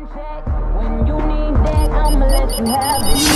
When you need that, I'ma let you have it.